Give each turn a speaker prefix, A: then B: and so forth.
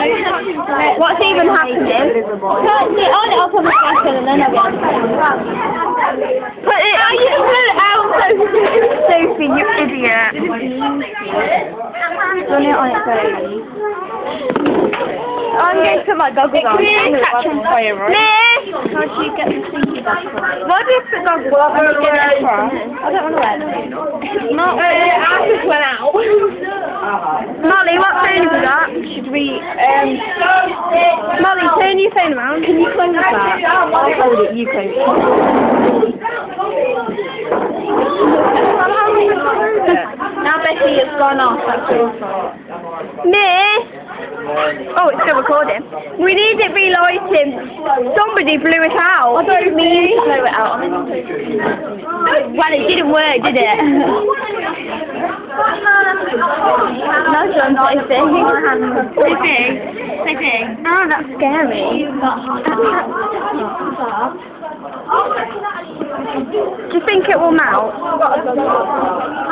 A: What's even happening? Turn it on, I'll put my face in and then I'll get it. Put it, oh, you put it out, Sophie, you idiot. Run it on its own. I'm going to put my goggles on. Catch on fire, right? Miss! How do you get the stinky goggles on? Why do you put goggles on? I don't want to wear them. Not I just went out. Molly, what phone is that? Should we, Molly, turn your phone around. Can you close that? I'll hold it, you close it. Now Becky has gone off, that's your fault. Miss! Oh, it's still recording. We need it relighting. Somebody blew it out. I don't mean to blow it out. Well, it didn't work, did it? No, John, Sophie. Oh, that's scary. Do you think it will melt?